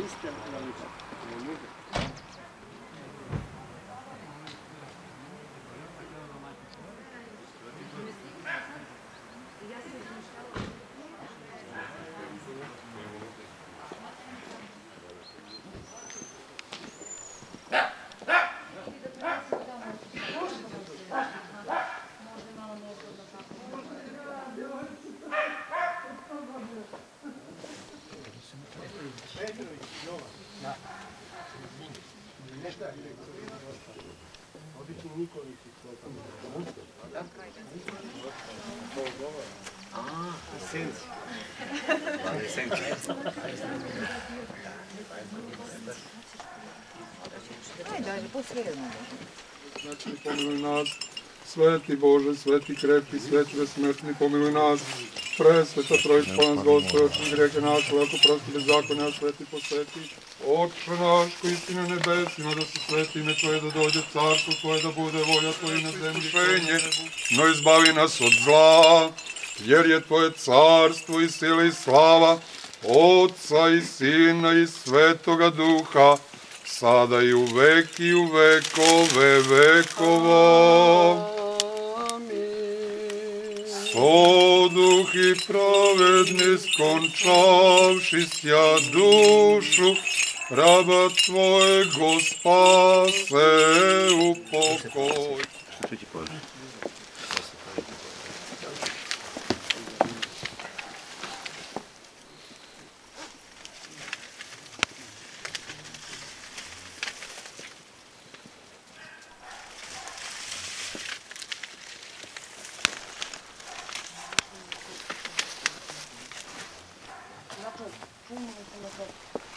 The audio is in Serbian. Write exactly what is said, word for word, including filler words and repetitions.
sistem navigacji. Obični Nikolići to tamo. A, senci. Senci. Ajde, poslijedno. Znači, pomiluj nas, sveti Bože, sveti krepki, sveti besmrtni, pomiluj nas, presveta Trojica, pa nas Gospod, oči grehe naše, lako prosti bezakonja, sveti posveti. Oče naš koji si na nebesima, da se sveti ime Tvoje, da dođe carstvo Tvoje, da bude volja Tvoja na zemlji šenje, no izbavi nas od zla, jer je Tvoje carstvo i sila i slava, Otca i Sina i Svetoga Duha, sada i u vek i u vekove vekova. Soduh i pravedni skončavši sja dušu, raba Tvojego spase u pokoj. Čujemo se na to.